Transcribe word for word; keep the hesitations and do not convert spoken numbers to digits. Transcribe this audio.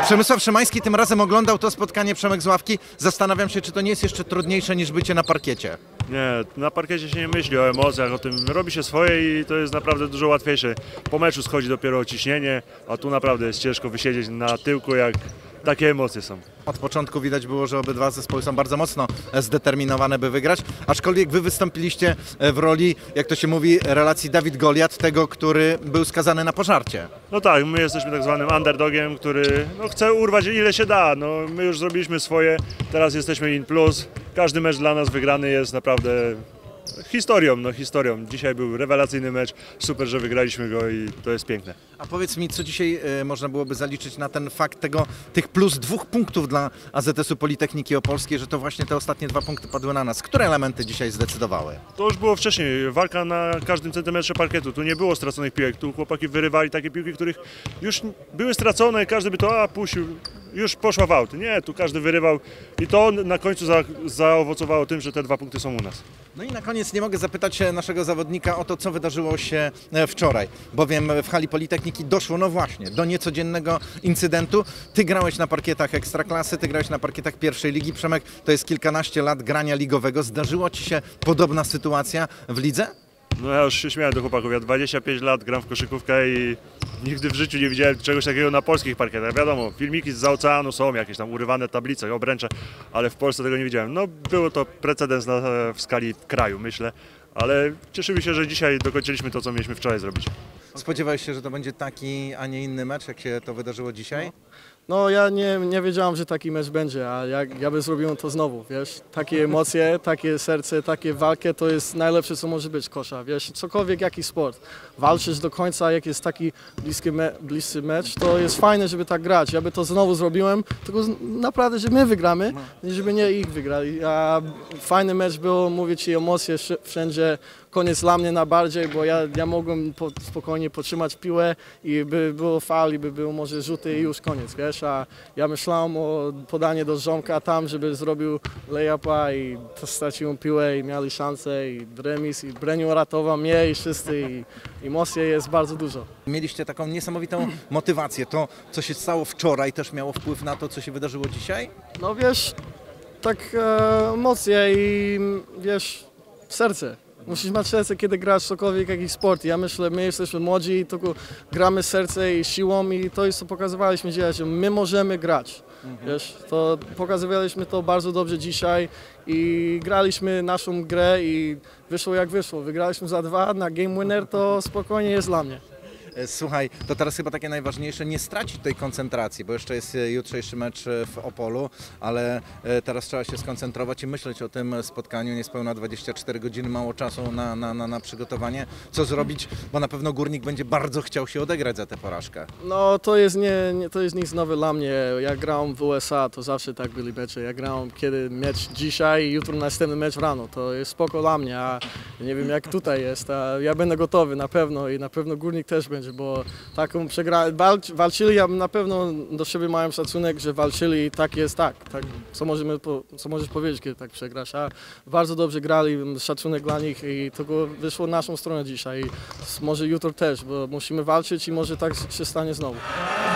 Przemysław Szymański tym razem oglądał to spotkanie, Przemek z ławki. Zastanawiam się, czy to nie jest jeszcze trudniejsze niż bycie na parkiecie. Nie, na parkiecie się nie myśli o emocjach, o tym robi się swoje i to jest naprawdę dużo łatwiejsze. Po meczu schodzi dopiero ciśnienie, a tu naprawdę jest ciężko wysiedzieć na tyłku, jak takie emocje są. Od początku widać było, że obydwa zespoły są bardzo mocno zdeterminowane, by wygrać, aczkolwiek wy wystąpiliście w roli, jak to się mówi, relacji Dawid-Goliat, tego, który był skazany na pożarcie. No tak, my jesteśmy tak zwanym underdogiem, który no, chce urwać ile się da. No, my już zrobiliśmy swoje, teraz jesteśmy in plus. Każdy mecz dla nas wygrany jest naprawdę historią, no historią. Dzisiaj był rewelacyjny mecz, super, że wygraliśmy go i to jest piękne. A powiedz mi, co dzisiaj y, można byłoby zaliczyć na ten fakt tego, tych plus dwóch punktów dla A Z S-u Politechniki Opolskiej, że to właśnie te ostatnie dwa punkty padły na nas. Które elementy dzisiaj zdecydowały? To już było wcześniej, walka na każdym centymetrze parkietu, tu nie było straconych piłek, tu chłopaki wyrywali takie piłki, których już były stracone, każdy by to a, puścił, już poszła w aut. Nie, tu każdy wyrywał i to na końcu za, zaowocowało tym, że te dwa punkty są u nas. No i na koniec nie mogę zapytać naszego zawodnika o to, co wydarzyło się wczoraj, bowiem w hali Politechniki doszło, no właśnie, do niecodziennego incydentu. Ty grałeś na parkietach Ekstraklasy, ty grałeś na parkietach pierwszej ligi. Przemek, to jest kilkanaście lat grania ligowego. Zdarzyła ci się podobna sytuacja w lidze? No ja już się śmiałem do chłopaków, ja dwadzieścia pięć lat gram w koszykówkę i nigdy w życiu nie widziałem czegoś takiego na polskich parkietach. Wiadomo, filmiki zza oceanu są, jakieś tam urywane tablice, obręcze, ale w Polsce tego nie widziałem. No było to precedens na, w skali kraju, myślę, ale cieszymy się, że dzisiaj dokończyliśmy to, co mieliśmy wczoraj zrobić. Spodziewałeś się, że to będzie taki, a nie inny mecz, jak się to wydarzyło dzisiaj? No ja nie, nie wiedziałem, że taki mecz będzie, a jak ja bym zrobił to znowu, wiesz, takie emocje, takie serce, takie walkę, to jest najlepsze, co może być kosza, wiesz, cokolwiek, jaki sport. Walczysz do końca, jak jest taki bliski, me, bliski mecz, to jest fajne, żeby tak grać. Ja by to znowu zrobiłem, tylko naprawdę, że my wygramy, żeby nie ich wygrali. A fajny mecz był, mówię ci, emocje wszędzie, koniec dla mnie najbardziej, bo ja, ja mogłem po, spokojnie potrzymać piłę i by było faul, i by było może rzuty i już koniec, wiesz, a ja myślałem o podanie do Żomka tam, żeby zrobił lay-upa i straciłem piłę i mieli szansę i remis i Breniu ratował mnie i wszyscy i emocji jest bardzo dużo. Mieliście taką niesamowitą motywację. To, co się stało wczoraj, też miało wpływ na to, co się wydarzyło dzisiaj? No wiesz, tak e, emocje i wiesz, serce. Musisz mieć serce, kiedy grasz cokolwiek, jakiś sport. Ja myślę, my jesteśmy młodzi, tylko gramy serce i siłą i to jest, co pokazywaliśmy dzisiaj, że my możemy grać. Mhm. Wiesz, to pokazywaliśmy to bardzo dobrze dzisiaj i graliśmy naszą grę i wyszło jak wyszło. Wygraliśmy za dwa, na game winner to spokojnie jest dla mnie. Słuchaj, to teraz chyba takie najważniejsze, nie stracić tej koncentracji, bo jeszcze jest jutrzejszy mecz w Opolu, ale teraz trzeba się skoncentrować i myśleć o tym spotkaniu. Niespełna dwadzieścia cztery godziny, mało czasu na, na, na, na przygotowanie. Co zrobić, bo na pewno Górnik będzie bardzo chciał się odegrać za tę porażkę. No to jest, nie, nie, to jest nic nowego dla mnie. Ja grałem w U S A, to zawsze tak byli mecze. Ja grałem kiedy mecz dzisiaj i jutro następny mecz rano. To jest spoko dla mnie, a nie wiem jak tutaj jest. A ja będę gotowy na pewno i na pewno Górnik też będzie, bo taką przegrali, walcz, walczyli, ja na pewno do siebie mają szacunek, że walczyli i tak jest tak, tak co, możemy, co możesz powiedzieć, kiedy tak przegrasz, a bardzo dobrze grali, szacunek dla nich i tylko wyszło naszą stronę dzisiaj i może jutro też, bo musimy walczyć i może tak się stanie znowu.